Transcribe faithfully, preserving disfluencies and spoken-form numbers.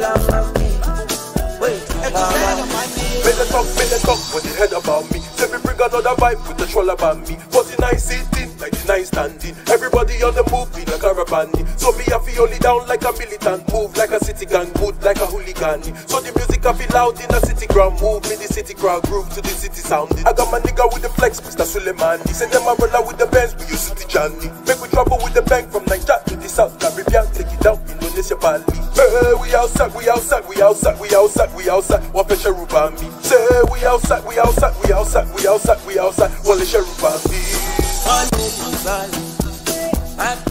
Make the talk, make the talk when they heard about me. Say me bring another vibe with the Tshwala Bam me. forty-nine sitting, ninety-nine standing. Everybody on the move in a caravan. So me I feel only down like a militant. Move like a city gang, good like a hooligan. So the music I feel loud in a city ground. Move me the city crowd, groove to the city sounding. I got my nigga with the flex, Mister Suleiman. He said them I roll with the Benz, we use city Johnny. Make we travel with the bank from Nigeria to the South Caribbean. Take it down, Indonesia, Bali. Hey, we outside, we outside, we outside, we outside, we outside. What pressure Ruba me? Say we outside, we outside, we outside, we outside, we outside. What pressure Ruba me?